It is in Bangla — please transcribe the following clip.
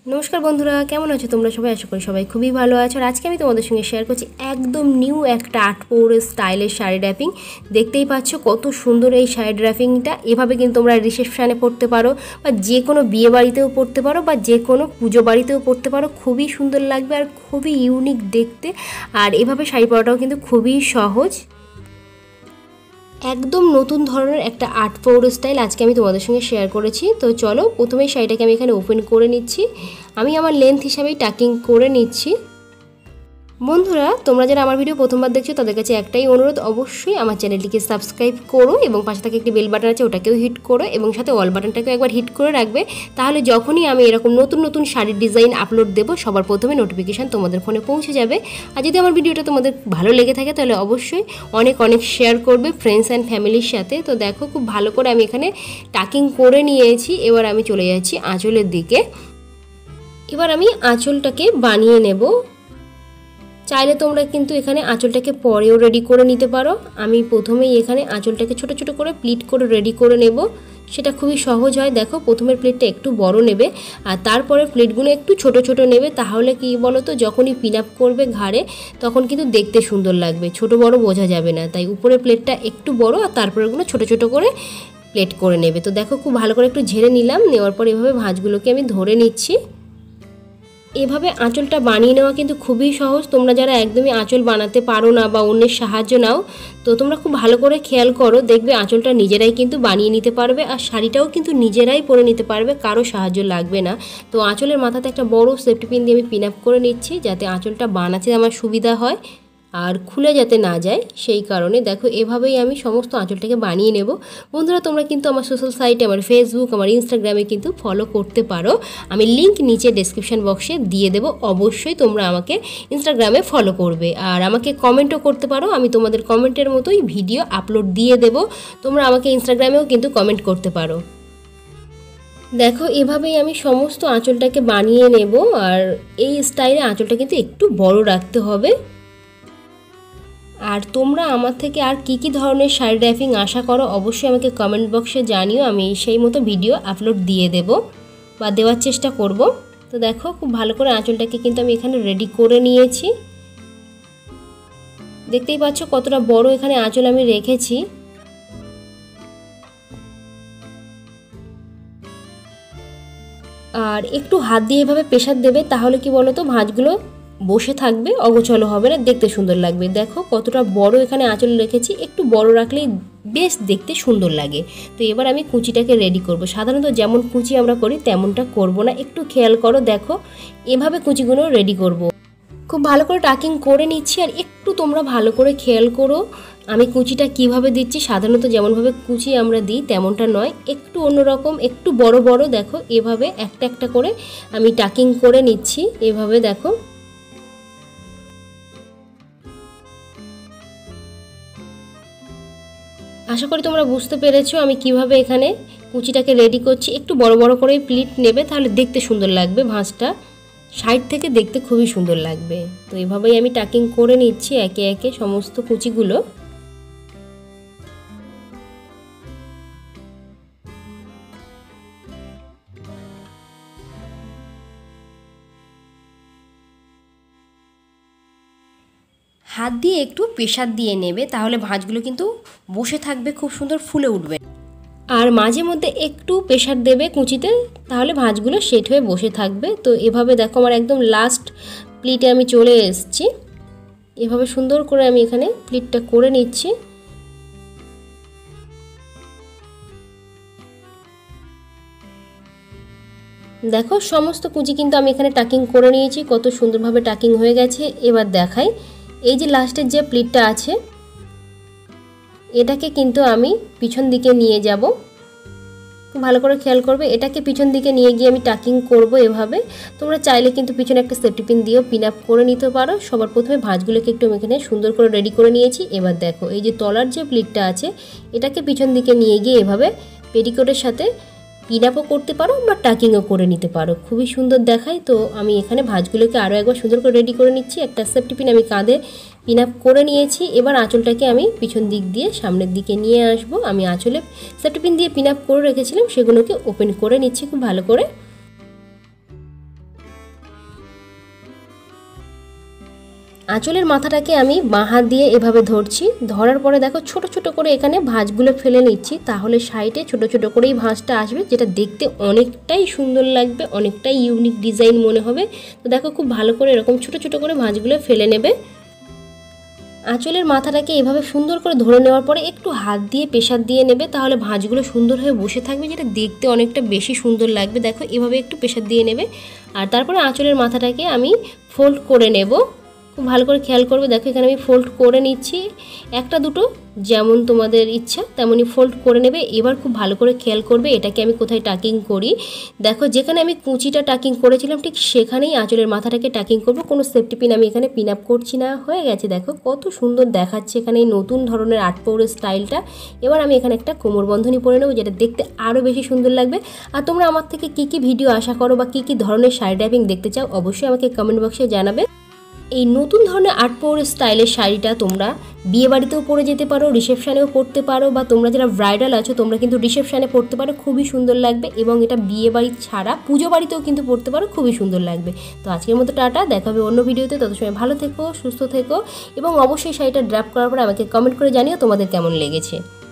নমস্কার বন্ধুরা, কেমন আছো তোমরা সবাই? আশা করি সবাই খুবই ভালো আছো। আর আজকে আমি তোমাদের সঙ্গে শেয়ার করছি একদম নিউ একটা ৮ স্টাইলের শাড়ি ড্র্যাপিং। দেখতেই পাচ্ছ কত সুন্দর এই শাড়ি ড্র্যাপিংটা। এভাবে কিন্তু তোমরা রিসেপশানে পরতে পারো, বা যে কোনো বিয়ে বাড়িতেও পরতে পারো, বা যে কোনো পুজো বাড়িতেও পরতে পারো। খুবই সুন্দর লাগবে আর খুবই ইউনিক দেখতে। আর এভাবে শাড়ি পরাটাও কিন্তু খুবই সহজ। একদম নতুন ধরনের একটা ৮ স্টাইল আজকে আমি তোমাদের সঙ্গে শেয়ার করেছি। তো চলো, প্রথমেই শাড়িটাকে আমি এখানে ওপেন করে নিচ্ছি। আমি আমার লেন্থ হিসাবেই টাকিং করে নিচ্ছি। বন্ধুরা, তোমরা যারা আমার ভিডিও প্রথমবার দেখছো তাদের কাছে একটাই অনুরোধ, অবশ্যই আমার চ্যানেলটিকে সাবস্ক্রাইব করো এবং পাশে থেকে একটি বেল বাটন আছে ওটাকেও হিট করো এবং সাথে অল বাটনটাকেও একবার হিট করে রাখবে। তাহলে যখনই আমি এরকম নতুন নতুন শাড়ির ডিজাইন আপলোড দেবো সবার প্রথমে নোটিফিকেশান তোমাদের ফোনে পৌঁছে যাবে। আর যদি আমার ভিডিওটা তোমাদের ভালো লেগে থাকে তাহলে অবশ্যই অনেক অনেক শেয়ার করবে ফ্রেন্ডস অ্যান্ড ফ্যামিলির সাথে। তো দেখো, খুব ভালো করে আমি এখানে টাকিং করে নিয়েছি। এবার আমি চলে যাচ্ছি আঁচলের দিকে। এবার আমি আঁচলটাকে বানিয়ে নেব। চাইলে তোমরা কিন্তু এখানে আঁচলটাকে পরেও রেডি করে নিতে পারো। আমি প্রথমেই এখানে আঁচলটাকে ছোট ছোট করে প্লিট করে রেডি করে নেব। সেটা খুবই সহজ হয়। দেখো, প্রথমের প্লিটটা একটু বড় নেবে আর তারপরে প্লিটগুলো একটু ছোট ছোট নেবে। তাহলে কি বলো তো, যখনই পিন আপ করবে ঘাড়ে তখন কিন্তু দেখতে সুন্দর লাগবে, ছোট বড় বোঝা যাবে না। তাই উপরের প্লেটটা একটু বড় আর তারপরেগুলো ছোট ছোট করে প্লেট করে নেবে। তো দেখো, খুব ভালো করে একটু ঝেড়ে নিলাম। নেওয়ার পর এভাবে ভাঁজগুলোকে আমি ধরে নিচ্ছি। এভাবে আঁচলটা বানিয়ে নেওয়া কিন্তু খুবই সহজ। তোমরা যারা একদমই আঁচল বানাতে পারো না বা অন্যের সাহায্য নাও, তো তোমরা খুব ভালো করে খেয়াল করো, দেখবে আঁচলটা নিজেরাই কিন্তু বানিয়ে নিতে পারবে আর শাড়িটাও কিন্তু নিজেরাই পরে নিতে পারবে, কারো সাহায্য লাগবে না। তো আঁচলের মাথাতে একটা বড় সেফটি পিন দিয়ে আমি পিন আপ করে নিচ্ছি, যাতে আঁচলটা বানাতে আমার সুবিধা হয় আর খুলে যাতে না যায়, সেই কারণে দেখো এভাবেই আমি সমস্ত আঁচলটাকে বানিয়ে নেব। বন্ধুরা, তোমরা কিন্তু আমার সোশ্যাল সাইটে, আমার ফেসবুক, আমার ইনস্টাগ্রামে কিন্তু ফলো করতে পারো। আমি লিঙ্ক নিচে ডেসক্রিপশন বক্সে দিয়ে দেবো। অবশ্যই তোমরা আমাকে ইনস্টাগ্রামে ফলো করবে আর আমাকে কমেন্টও করতে পারো। আমি তোমাদের কমেন্টের মতোই ভিডিও আপলোড দিয়ে দেবো। তোমরা আমাকে ইনস্টাগ্রামেও কিন্তু কমেন্ট করতে পারো। দেখো, এভাবেই আমি সমস্ত আঁচলটাকে বানিয়ে নেব। আর এই স্টাইলে আঁচলটা কিন্তু একটু বড় রাখতে হবে। আর তোমরা আমার থেকে আর কি কি ধরনের শাড়ি ড্র্যাপিং আশা করো অবশ্যই আমাকে কমেন্ট বক্সে জানিও। আমি সেই মতো ভিডিও আপলোড দিয়ে দেব বা দেওয়ার চেষ্টা করব। তো দেখো, খুব ভালো করে আঁচলটাকে কিন্তু আমি এখানে রেডি করে নিয়েছি। দেখতেই পাচ্ছ কতটা বড় এখানে আঁচল আমি রেখেছি। আর একটু হাত দিয়ে এভাবে প্রেসার দেবে, তাহলে কি বলো তো, ভাঁজগুলো বসে থাকবে, অগোছালো হবে না, দেখতে সুন্দর লাগবে। দেখো কতটা বড় এখানে আঁচল রেখেছি, একটু বড় রাখলেই বেশ দেখতে সুন্দর লাগে। তো এবার আমি কুচিটাকে রেডি করব। সাধারণত যেমন কুচি আমরা করি তেমনটা করব না, একটু খেয়াল করো। দেখো, এভাবে কুচিগুলো রেডি করব। খুব ভালো করে টাকিং করে নিচ্ছি। আর একটু তোমরা ভালো করে খেয়াল করো আমি কুচিটা কিভাবে দিচ্ছি। সাধারণত যেমনভাবে কুচি আমরা দিই তেমনটা নয়, একটু অন্যরকম, একটু বড় বড়। দেখো, এভাবে একটা একটা করে আমি টাকিং করে নিচ্ছি। এভাবে দেখো, আশা করি তোমরা বুঝতে পেরেছো আমি কিভাবে এখানে কুচিটাকে রেডি করছি। একটু বড় বড় করে প্লিট নেবে, তাহলে দেখতে সুন্দর লাগবে, ভাঁজটা সাইড থেকে দেখতে খুবই সুন্দর লাগবে। তো এভাবেই আমি টাকিং করে নিচ্ছি একে একে সমস্ত কুচিগুলো। হাত দিয়ে একটু প্রেসার দিয়ে নেবে, তাহলে ভাঁজগুলো কিন্তু বসে থাকবে, খুব সুন্দর ফুলে উঠবে। আর মাঝে মধ্যে একটু প্রেসার দেবে কুচিতে, তাহলে ভাঁজগুলো সেট হয়ে বসে থাকবে। তো এভাবে দেখো, আমার একদম লাস্ট প্লিটে আমি চলে এসেছি। এভাবে সুন্দর করে আমি এখানে প্লিটটা করে নিচ্ছি। দেখো, সমস্ত কুচি কিন্তু আমি এখানে টাকিং করে নিয়েছি, কত সুন্দরভাবে টাকিং হয়ে গেছে। এবার দেখাই, এই যে লাস্টের যে প্লিটটা আছে এটাকে কিন্তু আমি পিছন দিকে নিয়ে যাব। খুব ভালো করে খেয়াল করবে, এটাকে পিছন দিকে নিয়ে গিয়ে আমি টাকিং করব এভাবে। তোমরা চাইলে কিন্তু পিছনে একটা সেফটি পিন দিয়েও পিন আপ করে নিতে পারো। সবার প্রথমে ভাঁজগুলোকে একটু আমি এখানে সুন্দর করে রেডি করে নিয়েছি। এবার দেখো, এই যে তলার যে প্লিটটা আছে এটাকে পিছন দিকে নিয়ে গিয়ে এভাবে পেটিকোটের সাথে পিন আপও করতে পারো বা টাকিংও করে নিতে পারো, খুবই সুন্দর দেখায়। তো আমি এখানে ভাঁজগুলোকে আরও একবার সুন্দর করে রেডি করে নিচ্ছি। একটা সেফটি পিন আমি কাঁধে পিন আপ করে নিয়েছি। এবার আঁচলটাকে আমি পিছন দিক দিয়ে সামনের দিকে নিয়ে আসব। আমি আঁচলে সেফটি পিন দিয়ে পিন আপ করে রেখেছিলাম, সেগুলোকে ওপেন করে নিচ্ছি খুব ভালো করে। আঁচলের মাথাটাকে আমি বাঁ হাত দিয়ে এভাবে ধরছি, ধরার পরে দেখো ছোট ছোট করে এখানে ভাঁজগুলো ফেলে নিচ্ছি, তাহলে সাইডে ছোট ছোট করেই ভাঁজটা আসবে, যেটা দেখতে অনেকটাই সুন্দর লাগবে, অনেকটাই ইউনিক ডিজাইন মনে হবে। তো দেখো খুব ভালো করে এরকম ছোট ছোট করে ভাঁজগুলো ফেলে নেবে। আঁচলের মাথাটাকে এভাবে সুন্দর করে ধরে নেওয়ার পরে একটু হাত দিয়ে প্রেসার দিয়ে নেবে, তাহলে ভাঁজগুলো সুন্দর হয়ে বসে থাকবে, যেটা দেখতে অনেকটা বেশি সুন্দর লাগবে। দেখো এভাবে একটু প্রেসার দিয়ে নেবে, আর তারপরে আঁচলের মাথাটাকে আমি ফোল্ড করে নেব। খুব ভালো করে খেয়াল করবে, দেখো এখানে আমি ফোল্ড করে নিচ্ছি, একটা দুটো যেমন তোমাদের ইচ্ছা তেমনই ফোল্ড করে নেবে। এবার খুব ভালো করে খেয়াল করবে এটাকে আমি কোথায় টাকিং করি। দেখো যেখানে আমি কুচিটা টাকিং করেছিলাম ঠিক সেখানেই আঁচলের মাথাটাকে টাকিং করব, কোনো সেফটি পিন আমি এখানে পিন আপ করছি না। হয়ে গেছে, দেখো কত সুন্দর দেখাচ্ছে এখানে এই নতুন ধরনের 8 পৌরের স্টাইলটা। এবার আমি এখানে একটা কোমর বন্ধনী পরে নেবো, যেটা দেখতে আরও বেশি সুন্দর লাগবে। আর তোমরা আমার থেকে কী কী ভিডিও আশা করো বা কী কী ধরনের শাড়ি ড্রাইভিং দেখতে চাও অবশ্যই আমাকে কমেন্ট বক্সে জানাবে। এই নতুন ধরনের 8 পৌরের স্টাইলের শাড়িটা তোমরা বিয়ে বাড়িতেও পরে যেতে পারো, রিসেপশানেও পরতে পারো, বা তোমরা যারা ব্রাইডাল আছো তোমরা কিন্তু রিসেপশানে পরতে পারো, খুবই সুন্দর লাগবে। এবং এটা বিয়ে বাড়ি ছাড়া পুজো বাড়িতেও কিন্তু পরতে পারো, খুবই সুন্দর লাগবে। তো আজকের মতো টাটা, দেখা হবে অন্য ভিডিওতে। তত সময় ভালো থেকো, সুস্থ থেকো, এবং অবশ্যই শাড়িটা ড্রাপ করার পরে আমাকে কমেন্ট করে জানিও তোমাদের কেমন লেগেছে।